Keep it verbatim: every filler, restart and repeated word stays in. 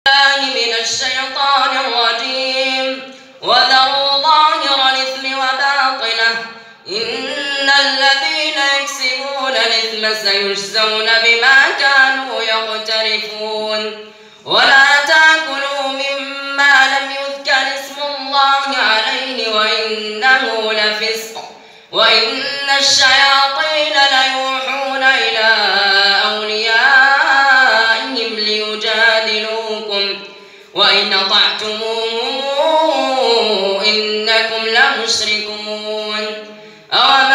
من الشيطان الرجيم وذروا ظاهر الإثم وباطنه إن الذين يكسبون الإثم سيجزون بما كانوا يقترفون ولا تأكلوا مما لم يذكر اسم الله عليه وإنه لفسق وإن الشياطين ليوحون إلى أوليائهم ليجادلوكم وإن أطعتموهم إنكم لمشركون.